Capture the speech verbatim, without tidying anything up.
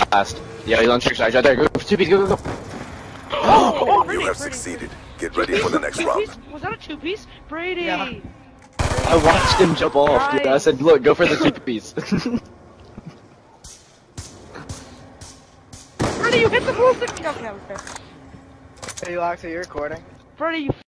last. Yeah, he's on trick shots right there. Go, two piece, go, go, go. Oh, Oh, Brady, you have Brady. succeeded. Get ready for the next round. Two-piece? Was that a two-piece? Brady! Yeah. I watched him jump off, dude. I Nice. said, look, go for the two piece. Brady, you hit the ballistic! Okay, okay. Hey, Lox, are you recording? Brady, you